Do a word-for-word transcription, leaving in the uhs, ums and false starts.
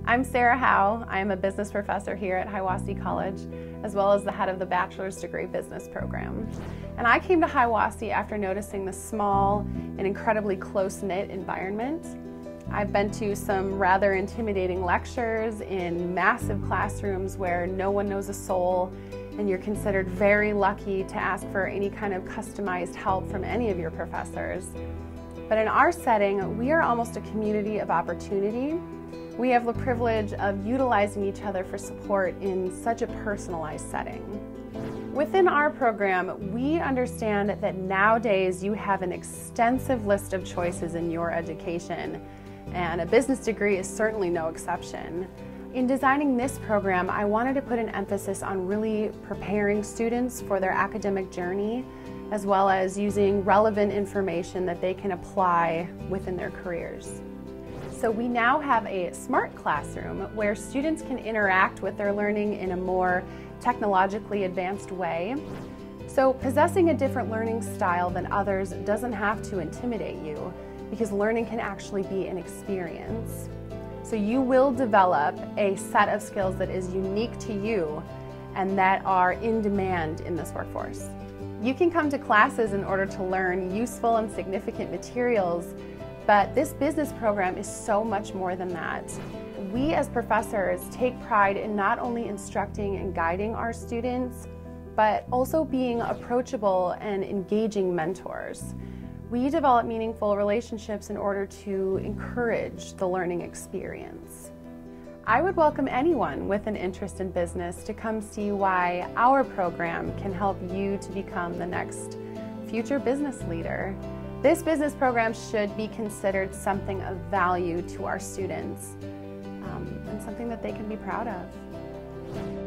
I'm Sarah Howe. I am a business professor here at Hiwassee College, as well as the head of the bachelor's degree business program. And I came to Hiwassee after noticing the small and incredibly close-knit environment. I've been to some rather intimidating lectures in massive classrooms where no one knows a soul, and you're considered very lucky to ask for any kind of customized help from any of your professors. But in our setting, we are almost a community of opportunity. We have the privilege of utilizing each other for support in such a personalized setting. Within our program, we understand that nowadays you have an extensive list of choices in your education, and a business degree is certainly no exception. In designing this program, I wanted to put an emphasis on really preparing students for their academic journey, as well as using relevant information that they can apply within their careers. So we now have a smart classroom where students can interact with their learning in a more technologically advanced way. So possessing a different learning style than others doesn't have to intimidate you, because learning can actually be an experience. So you will develop a set of skills that is unique to you and that are in demand in this workforce. You can come to classes in order to learn useful and significant materials, but this business program is so much more than that. We as professors take pride in not only instructing and guiding our students, but also being approachable and engaging mentors. We develop meaningful relationships in order to encourage the learning experience. I would welcome anyone with an interest in business to come see why our program can help you to become the next future business leader. This business program should be considered something of value to our students, um, and something that they can be proud of.